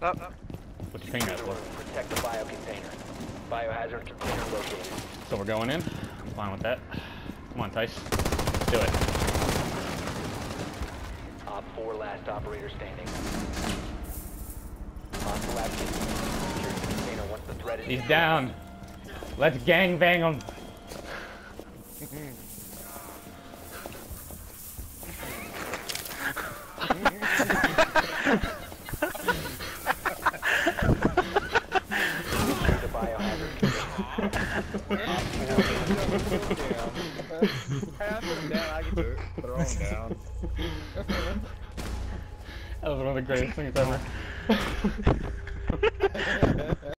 Up. What's your finger for? Protect the bio container. Biohazard container located. So we're going in? I'm fine with that. Come on, Tice. Let's do it. Op 4 last operator standing. Hostile activity. Secure the container once the threat is He's down. Let's gangbang him. the biohazard container. I can do it. Throw him down. That was one of the greatest things ever.